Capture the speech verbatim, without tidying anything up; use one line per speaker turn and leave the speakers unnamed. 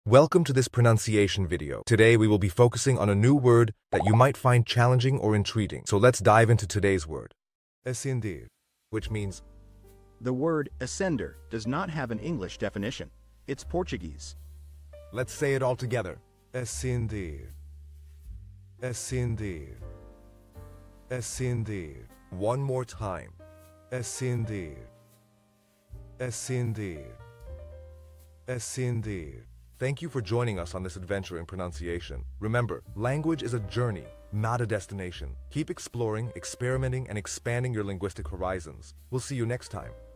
Welcome to this pronunciation video. Today we will be focusing on a new word that you might find challenging or intriguing. So let's dive into today's word. Acender, which means
The word Acender does not have an English definition. It's Portuguese.
let's say it all together. Acender. Acender. Acender. One more time. Acender. Acender. Acender. Thank you for joining us on this adventure in pronunciation. Remember, language is a journey, not a destination. Keep exploring, experimenting, and expanding your linguistic horizons. We'll see you next time.